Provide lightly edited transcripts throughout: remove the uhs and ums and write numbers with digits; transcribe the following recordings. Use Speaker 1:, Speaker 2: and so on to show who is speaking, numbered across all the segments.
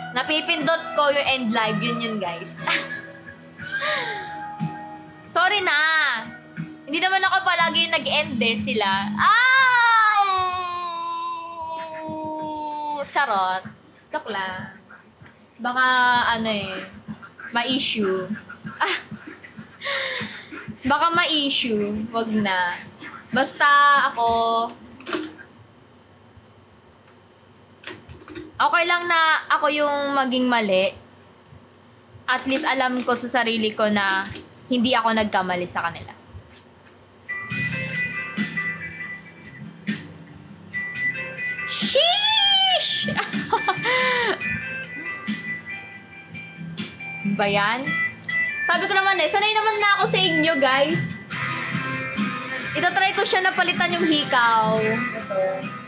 Speaker 1: Napipindot ko yung end live. Yun guys. Sorry na. Hindi naman ako palagi yung nag-end sila. Charot. Joke lang. Baka ma-issue. Baka ma-issue. Wag na. Basta ako, okay lang na ako yung maging mali. At least alam ko sa sarili ko na hindi ako nagkamali sa kanila. Sheesh! Ba yan? Sabi ko naman sanay naman na ako sa inyo, guys. Ito-try ko siya na palitan yung hikaw. Ito.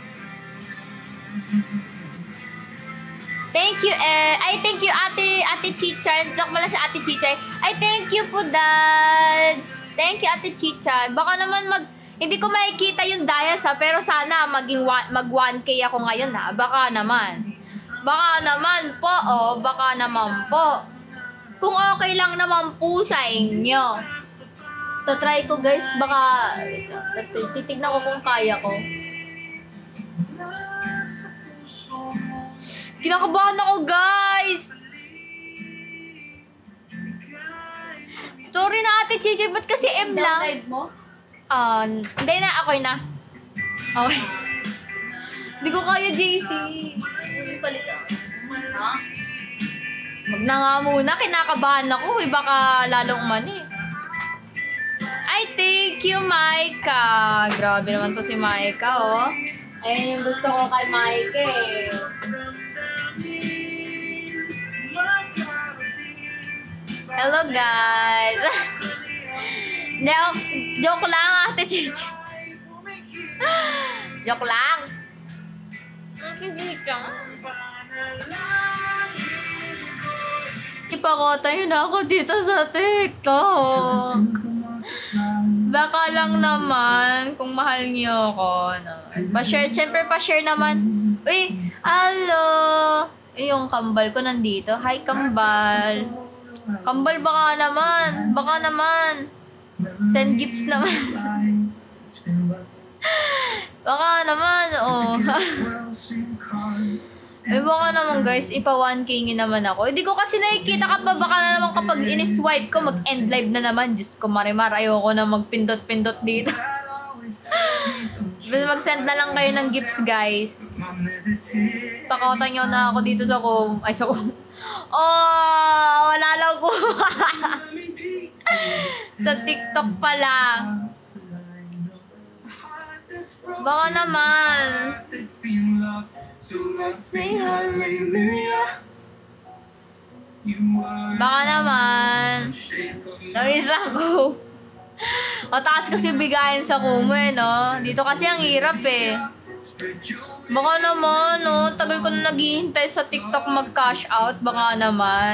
Speaker 1: Thank you, thank you, Ate Chichay. Talk pala si Ate Chichay. Thank you po, Dads. Thank you, Ate Chichay. Baka naman hindi ko makikita yung Dayas, pero sana mag 1K ako ngayon, ha. Baka naman. Baka naman po, baka naman po. Kung okay lang naman po sa inyo. Try ko, guys. Baka titignan ko kung kaya ko. Kinakabahan ako, guys! Sorry na, Ate Chichi. Ba't kasi M lang?
Speaker 2: Download mo?
Speaker 1: Hindi na. Ako'y na. Okay. Hindi ko kaya, JC.
Speaker 2: Palitan. Ha?
Speaker 1: Wag na nga muna. Kinakabahan ako. Baka lalong mani. Thank you, Maika. Grabe naman to si Maika, oh. Ayun yung gusto ko kay Maika, eh. Hello, guys. Joke lang, Ate Chichi. Joke lang. Ipakotay na ako dito sa TikTok. Baka lang naman kung mahal niyo ako. No? Pa-share, syempre pa-share naman. Uy, hello. Yung kambal ko nandito. Hi, kambal. Kambal, baka naman. Send gifts naman. Baka naman, baka naman, guys, ipa 1K nyo naman ako. Hindi ko kasi nakikita ka pa, baka na naman kapag in-swipe ko, mag-end live na naman. Diyos ko, marimar, ayoko na magpindot-pindot dito. Basta mag-send na lang kayo ng gifts, guys. Pakautan nyo na ako dito sa wala lang ko. Sa TikTok pala. Baka naman. Baka naman. Nawis ako. Mataas kasi bigayan sa Kumu, no? Dito kasi ang hirap, eh. Baka naman, no? Tagal ko na naghihintay sa TikTok mag-cash out. Baka naman.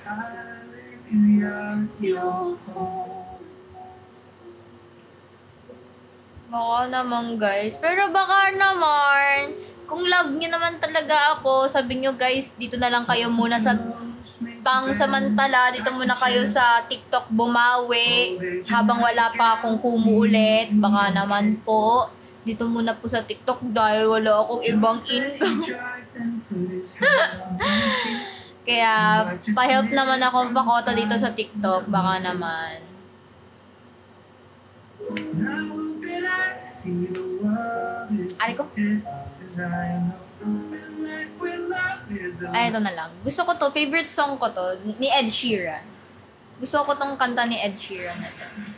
Speaker 1: Baka naman, guys. Pero baka naman, kung love niyo naman talaga ako, sabi niyo, guys, dito na lang kayo muna sa pang-samantala. Dito muna kayo sa TikTok bumawi habang wala pa akong Kumu ulit. Baka naman po. Dito muna po sa TikTok dahil wala akong ibang income. Kaya, pa-help naman akong pakota dito sa TikTok. Baka naman. Ari ko? Ito na lang. Gusto ko to, favorite song ko to, ni Ed Sheeran. Gusto ko tong kanta ni Ed Sheeran na to.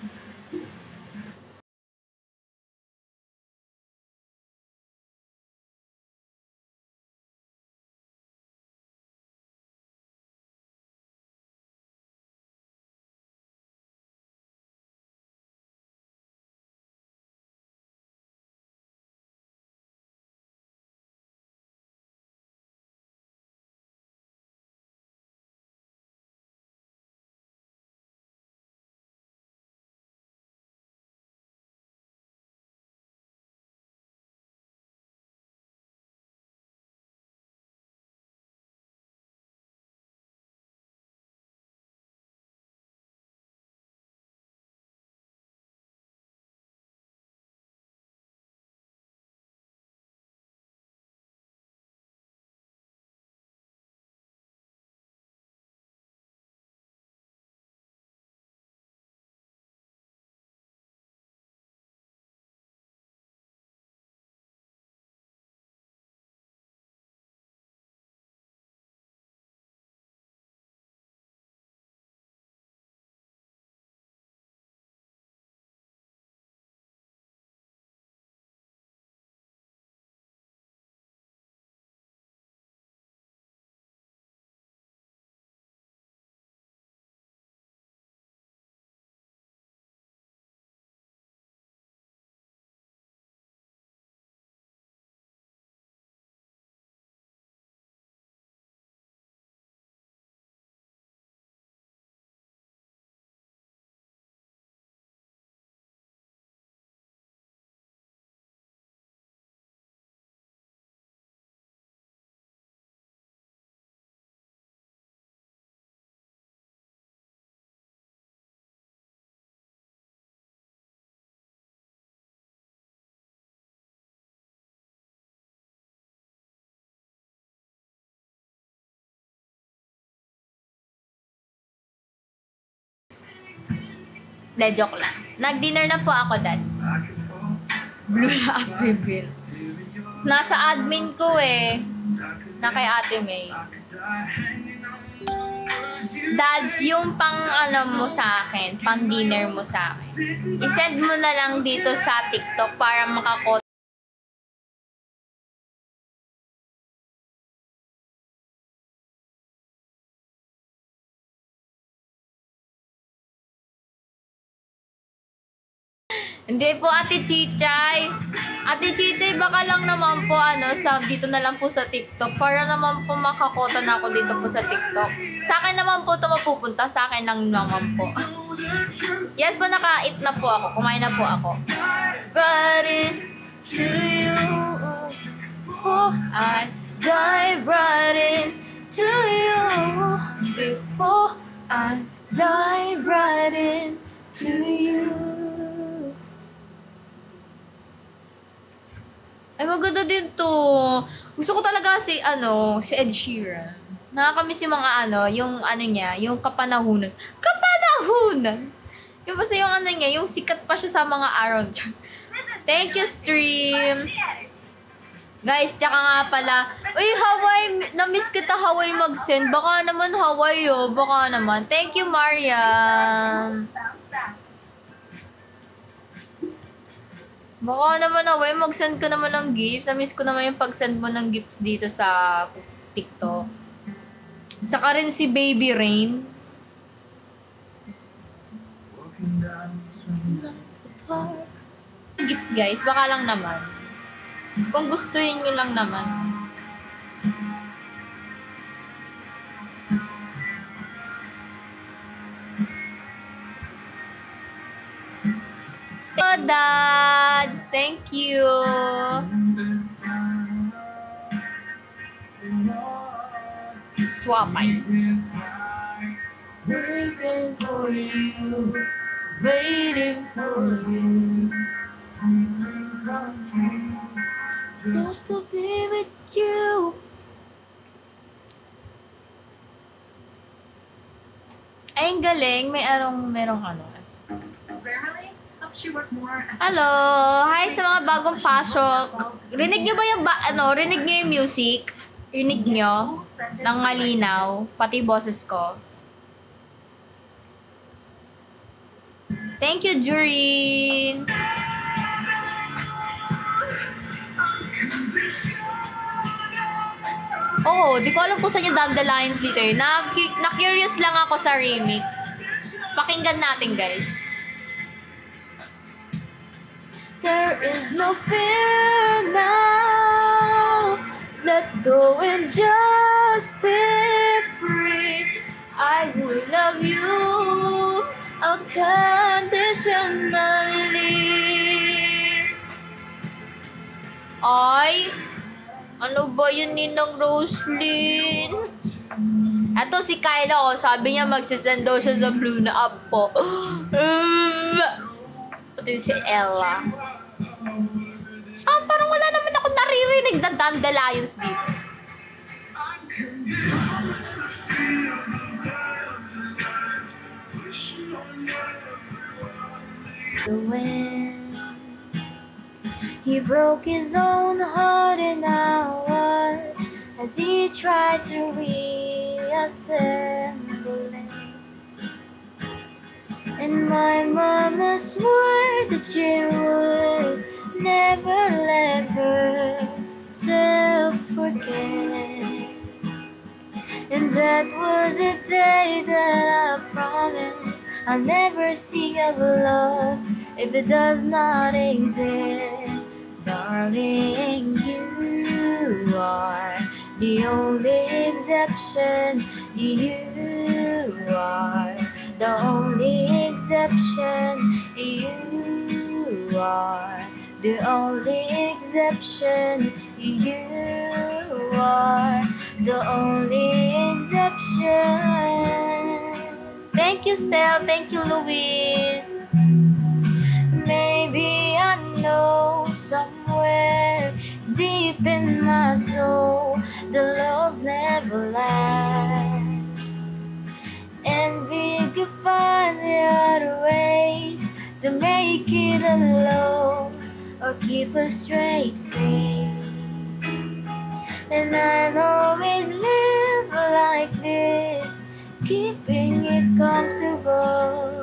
Speaker 1: De, joke lang. Nag-dinner na po ako, dads. Blue na April. Nasa admin ko eh. Na kay Ate May. Dads, yung pang ano mo sa akin, pang dinner mo sa akin, isend mo na lang dito sa TikTok para makakot. Hindi po, Ate Chichay. Ate Chichay, baka lang naman po, dito na lang po sa TikTok. Para naman po makakota na ako dito po sa TikTok. Sa akin naman po ito mapupunta. Sa akin lang naman po. Yes po, naka-eat na po ako. Kumain na po ako. Right into you. Oh, I dive right into you. Before I dive right into you. Ay, maganda din to. Gusto ko talaga si Ed Sheeran. Nakakamiss yung mga niya, yung kapanahunan. Kapanahunan! Yung basta yung niya, yung sikat pa siya sa mga araw. Thank you, stream! Guys, tsaka nga pala, uy, Hawaii, na-miss kita Hawaii mag-send. Baka naman Hawaii, baka naman. Thank you, Mariam! Baka naman Hawaii, mag-send ka naman ng gifts. Na-miss ko naman yung pag-send mo ng gifts dito sa TikTok. Tsaka rin si Baby Rain. Gifts guys, baka lang naman. Kung gustuin nyo lang naman. Dads, thank you. Swapay. Waiting for you, waiting for you, just to be with you. Ay, ang galing. Merong Hello! Hi sa mga bagong pasok. Rinig nyo ba rinig nyo yung music? Rinig nyo? Nang malinaw? Pati boses ko. Thank you, Jurin! Oh, di ko alam kung saan yung Dandelions dito eh. Na-curious lang ako sa remix. Pakinggan natin, guys. There is no fear now. Let go and just be free. I will love you unconditionally. Ay, ano ba yun, Ninang Roslyn? Eto si Kyla, sabi niya magsisend daw siya sa Blue na app po. Pati si Ella. Parang wala naman ako naririnig na Dandelions dito. The wind, he broke his own heart and I watched as he tried to reassemble it. And my mama swore that she would never let herself forget. And that was the day that I promised I'll never seek of love if it does not exist. Darling, you are the only exception. You are the only exception. You are the only exception. You are the only exception. Thank you, Sel. Thank you, Luis. Maybe I know somewhere deep in my soul the love never lasts. And we could find the other way take it alone or keep a straight face. And I'll always live like this, keeping it comfortable.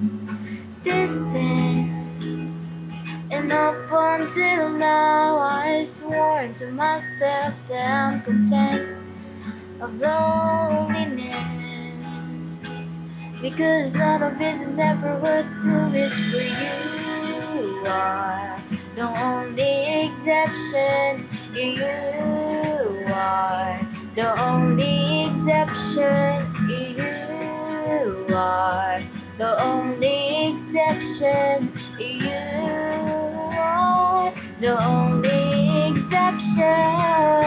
Speaker 1: Distance. And up until now I swore to myself that I'm content of loneliness, because none of it's never worth the risk. For you are the only exception. You are the only exception. You are the only exception. You are the only exception.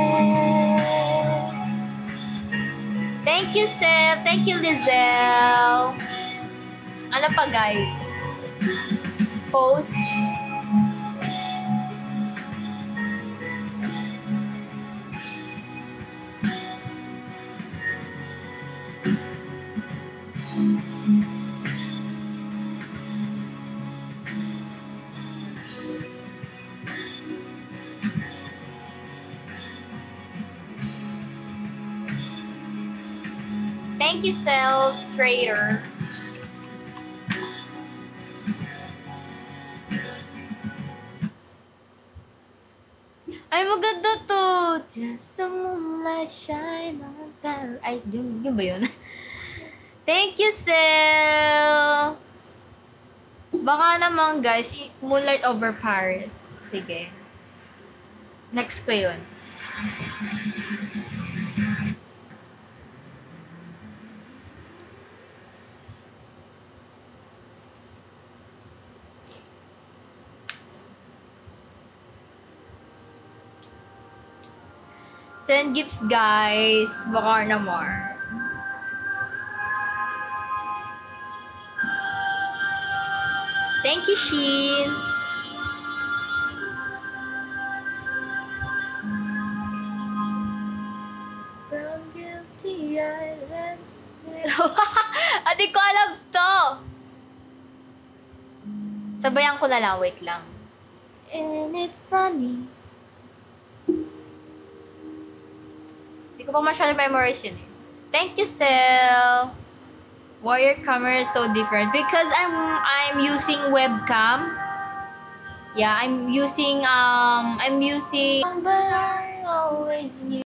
Speaker 1: Thank you, Seth. Thank you, Lizelle. Ano pa, guys? Post. Thank you, Self Trader. Ay, maganda to. Just the moonlight shine on Paris. Ay, yun ba yun? Thank you, Sel. Baka naman, guys, Moonlight over Paris. Sige. Next ko yun. Send gifts, guys. Baka na more. Thank you, Sheen. From guilty eyes and... Hindi ko alam to. Sabayan ko na lang. Wait lang. Ain't it funny? Hindi ko pa masyado memorize yun eh. Thank you, Sel. Why your camera is so different? Because I'm using webcam. Yeah, I'm using but I always knew.